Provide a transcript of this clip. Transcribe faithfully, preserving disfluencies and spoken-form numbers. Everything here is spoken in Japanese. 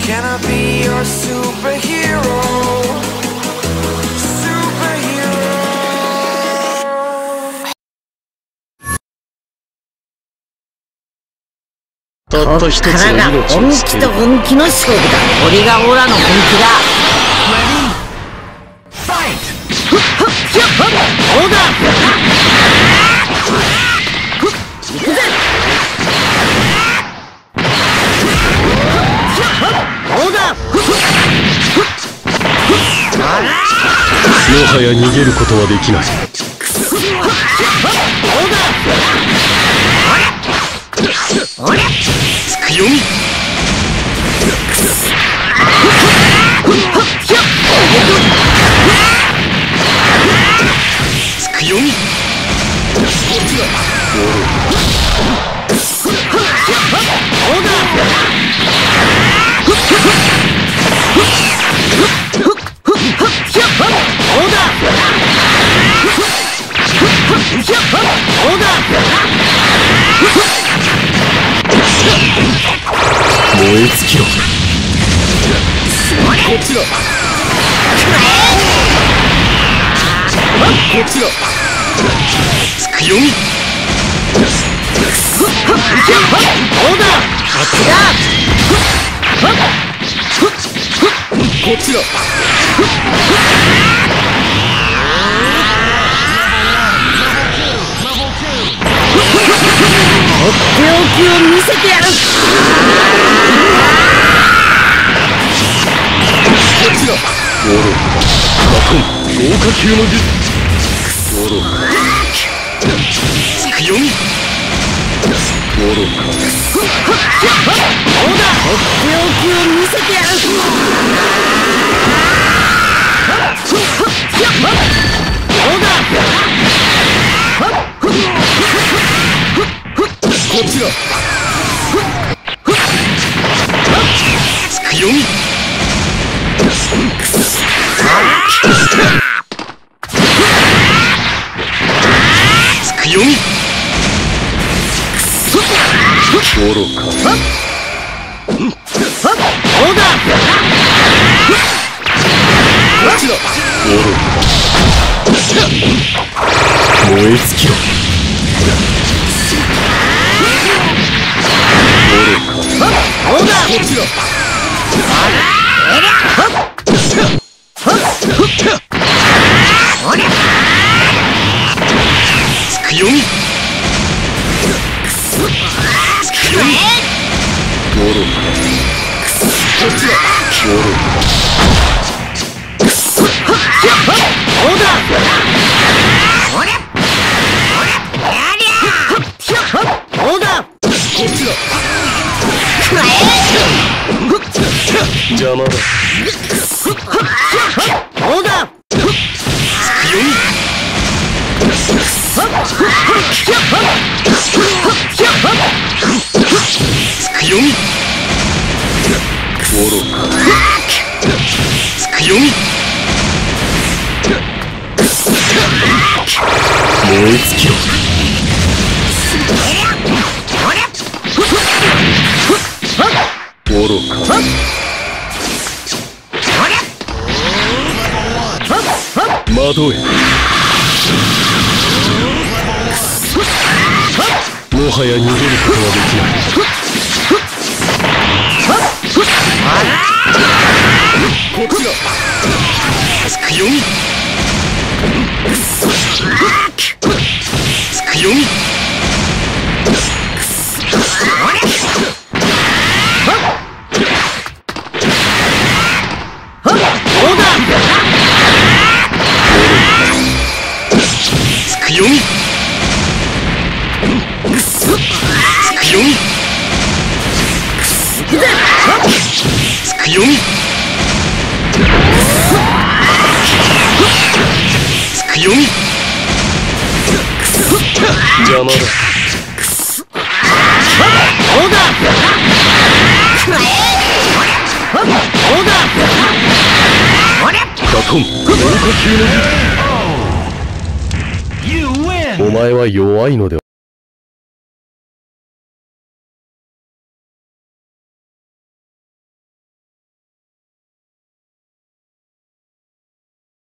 Can I be your superhero? Superhero. たった一つの命を救う。本気と本気の勝負だ。これがオラの本気だ。そうだ。行くぜ。そうだ。 もはや逃げることはできない。 そうだ。つくよみ。つくよみ。そうだ。 燃え尽きろ。こっちだ。こっちだ。つくよみ。そうだ。あっちだ。こっちだ。とっておきを見せてやる。こっちだ。オロカコン豪華級の術。オロつくよみ。オロカそうだ。とっておきを見せてやる。そうだ。こっちだ。つくよみ。つくよみ。愚か。そうだ。こっちだ。愚か。燃え尽きろ。そうだ。こっちだ。つくよみ。つくよみ。こっちだ。そうだ。そうだ。こっちだ。邪魔だ。そうだ。つくよみ。つくよみ。愚か。つくよみ。燃え尽きろ。愚か。惑え。もはや逃げることはできない。こっちだ。つくよみ。つくよみ。そうだ。つくよみ。つくよみ。つくよみ。つくよみ。邪魔だ。そうだ。そうだ。カコン豪華級の術。お前は弱いのでは。